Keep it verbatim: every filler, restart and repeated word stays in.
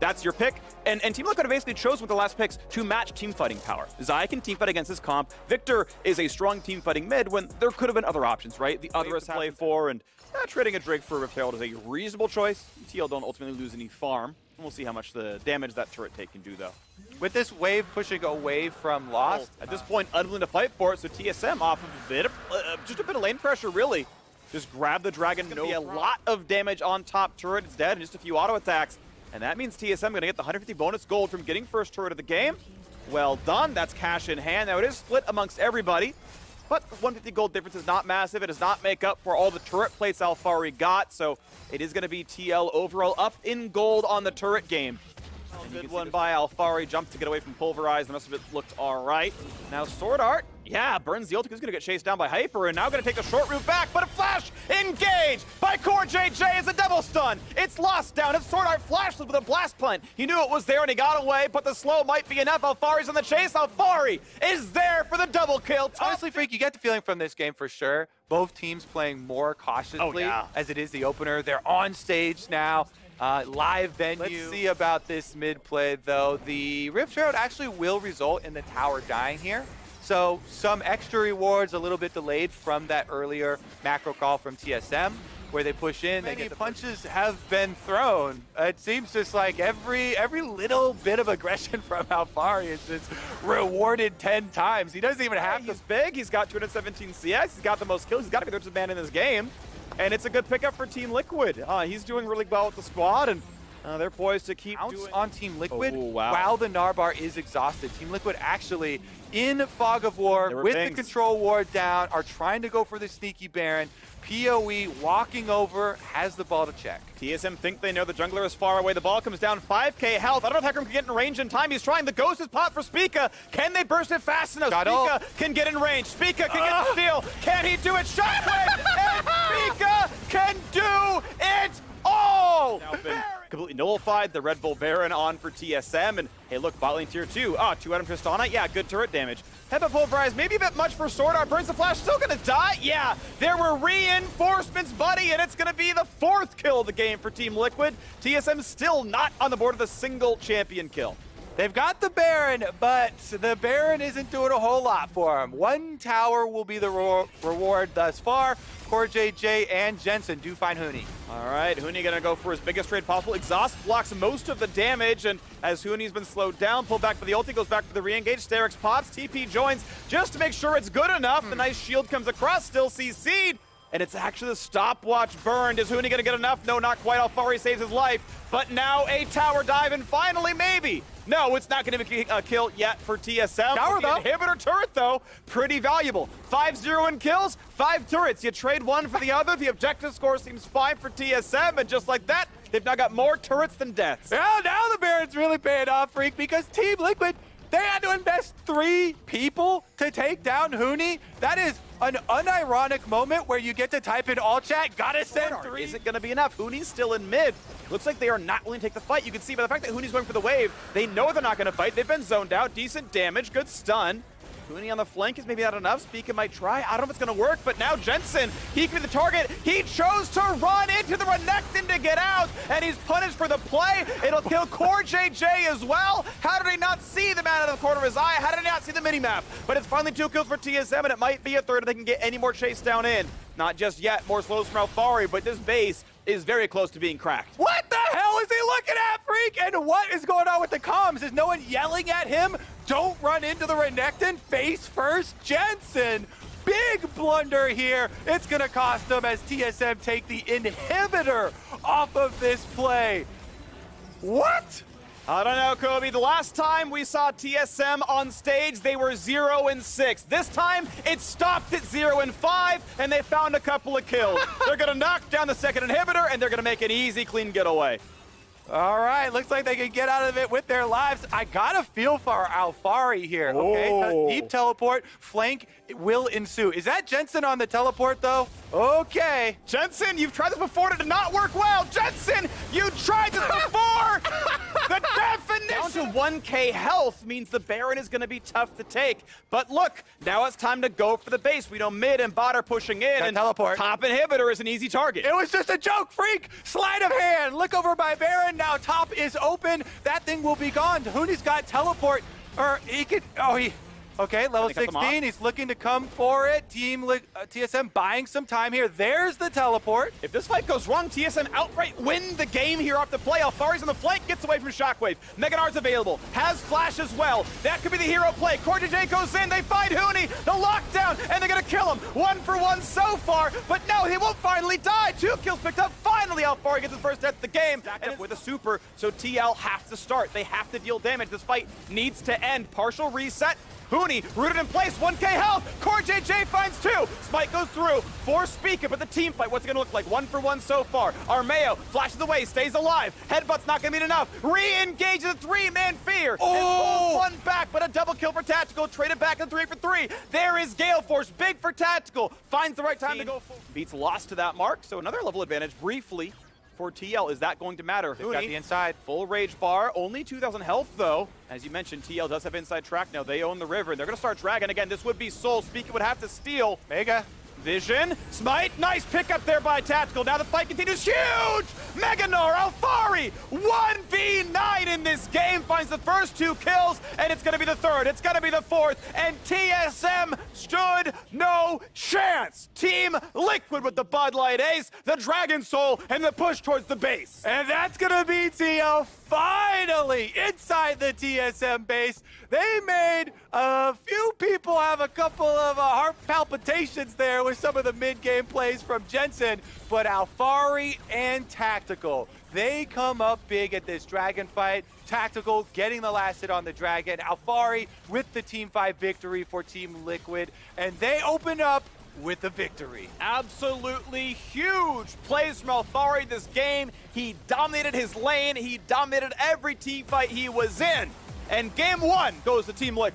that's your pick. And, and Team Liquid basically chose with the last picks to match team fighting power. Zai can team fight against his comp. Victor is a strong team fighting mid when there could have been other options, right? The other is to play for, and uh, trading a Drake for Rift Herald is a reasonable choice. T L don't ultimately lose any farm. We'll see how much the damage that turret take can do, though. With this wave pushing away from Lost, oh, at this uh, point, unwilling to fight for it, so T S M off of a bit of, uh, just a bit of lane pressure, really. Just grab the dragon, no be a lot of damage on top turret. It's dead, and just a few auto attacks. And that means T S M going to get the one hundred fifty bonus gold from getting first turret of the game. Well done, that's cash in hand. Now it is split amongst everybody, but the one hundred fifty gold difference is not massive. It does not make up for all the turret plates Alphari got, so it is going to be T L overall up in gold on the turret game. Good one by Alphari, jumped to get away from Pulverize. The rest of it looked all right. Now Sword Art, yeah, burns the ult. He's going to get chased down by Hyper, and now going to take the short route back, but a flash engaged by CoreJJ is a double stun. It's Lost down, and Sword Art flashed with a blast plant. He knew it was there, and he got away, but the slow might be enough. Alphari's on the chase. Alphari is there for the double kill. Honestly, Freak, you get the feeling from this game for sure. Both teams playing more cautiously oh, yeah. as it is the opener. They're on stage now. Uh, live venue. Let's see about this mid play, though. The Rift Herald actually will result in the tower dying here. So some extra rewards, a little bit delayed from that earlier macro call from T S M, where they push in. Many they get the punches have been thrown. It seems just like every every little bit of aggression from Alphari is just rewarded ten times. He doesn't even have hey, to. He's big. He's got two hundred seventeen C S. He's got the most kills. He's got to be the richest man in this game. And it's a good pickup for Team Liquid. Uh, he's doing really well with the squad, and uh, they're poised to keep Bounce doing... on Team Liquid oh, wow. while the Narbar is exhausted. Team Liquid actually, in Fog of War, with pings. the control ward down, are trying to go for the sneaky Baron. P O E walking over, has the ball to check. T S M think they know the jungler is far away. The ball comes down, five K health. I don't know if Hecarim can get in range in time. He's trying. The ghost is popped for Spica. Can they burst it fast enough? Got Spica ult. can get in range. Spica can uh. get the steal. Can he do it? Shockwave! And Spica can do it all! Now been completely nullified. The Red Bull Baron on for T S M. And hey, look, bot lane tier two. Ah, two item Tristana. Yeah, good turret damage. Hepa Pulverize, maybe a bit much for Sword Art. Burns the flash, still gonna die? Yeah, there were reinforcements, buddy, and it's gonna be the fourth kill of the game for Team Liquid. T S M still not on the board with a single champion kill. They've got the Baron, but the Baron isn't doing a whole lot for him. One tower will be the re reward thus far. CoreJJ and Jensen do find Huni. All right, Huni gonna go for his biggest trade possible. Exhaust blocks most of the damage, and as Huni's been slowed down, pulled back for the ulti, goes back for the re-engage. Sterix pops, T P joins, just to make sure it's good enough. Hmm. The nice shield comes across, still C C'd, and it's actually the stopwatch burned. Is Huni gonna get enough? No, not quite. Alphari saves his life, but now a tower dive, and finally, maybe. No, it's not going to be a kill yet for T S M. Tower, though. Inhibitor turret, though, pretty valuable. five zero in kills, five turrets. You trade one for the other. The objective score seems fine for T S M, and just like that, they've now got more turrets than deaths. Now, now the Baron's really paying off, Freak, because Team Liquid, they had to invest three people to take down Huni. That is an unironic moment where you get to type in all chat, gotta send three. Is it going to be enough? Huni's still in mid. Looks like they are not willing to take the fight. You can see by the fact that Huni's going for the wave, they know they're not going to fight. They've been zoned out. Decent damage, good stun. Huni on the flank is maybe not enough. Spica might try. I don't know if it's going to work, but now Jensen, he can be the target. He chose to run into the Renekton to get out, and he's punished for the play. It'll kill CoreJJ as well. How did he not see the man out of the corner of his eye? How did he not see the minimap? But it's finally two kills for T S M, and it might be a third if they can get any more chase down in. Not just yet. More slows from Alphari, but this base is very close to being cracked. What the hell is he looking at, Freak? And what is going on with the comms? Is no one yelling at him? Don't run into the Renekton. Face first, Jensen. Big blunder here. It's going to cost them as T S M take the inhibitor off of this play. What? I don't know, Kobe. The last time we saw T S M on stage, they were zero and six. This time, it stopped at zero and five, and they found a couple of kills. They're gonna knock down the second inhibitor, and they're gonna make an easy, clean getaway. All right, looks like they can get out of it with their lives. I got a feel for Alphari here, okay? Oh. Deep teleport, flank will ensue. Is that Jensen on the teleport, though? Okay. Jensen, you've tried this before, it did not work well. Jensen, you tried this before! The definition Down to one K health means the Baron is going to be tough to take. But look, now it's time to go for the base. We know mid and bot are pushing in, Got and teleport. top inhibitor is an easy target. It was just a joke, freak! Sleight of hand! Look over by Baron, now top is open. That thing will be gone. Hooney's got teleport, or he could, oh, he, okay, level sixteen, he's looking to come for it. Team uh, T S M buying some time here. There's the teleport. If this fight goes wrong, T S M outright win the game here off the play. Alphari's on the flank, gets away from Shockwave. Mega Gnar's available, has flash as well. That could be the hero play. CoreJJ goes in, they find Huni, the lockdown, and they're gonna kill him. One for one so far, but no, he won't finally die. Two kills picked up. Finally, Alphari gets his first death of the game. Back up with a super, so T L have to start. They have to deal damage. This fight needs to end. Partial reset. Huni rooted in place, one K health. CoreJJ finds two. Smite goes through for Spica, but the team fight, what's it gonna look like? One for one so far. Armeo flashes away, stays alive. Headbutt's not gonna be enough. Re-engages a three-man fear. Oh! And pulls one back, but a double kill for Tactical. Traded back in three for three. There is Gale Force, big for Tactical. Finds the right time to go full. Beats lost to that mark, so another level advantage briefly for T L. Is that going to matter? They've got the inside. Full rage bar, only two thousand health though. As you mentioned, T L does have inside track now. They own the river, and they're going to start Dragon again. This would be Soul. Speaker would have to steal. Mega. Vision, Smite, nice pickup there by Tactical. Now the fight continues, huge! Mega Gnar, Alphari, one v nine in this game, finds the first two kills, and it's gonna be the third, it's gonna be the fourth, and T S M stood no chance. Team Liquid with the Bud Light Ace, the Dragon Soul, and the push towards the base. And that's gonna be T L finally inside the T S M base. They made a few people have a couple of uh, heart palpitations there with some of the mid-game plays from Jensen, but Alphari and Tactical, they come up big at this Dragon fight. Tactical getting the last hit on the Dragon. Alphari with the Team five victory for Team Liquid, and they open up with the victory. Absolutely huge plays from Alphari this game. He dominated his lane. He dominated every team fight he was in. And game one goes to Team Liquid.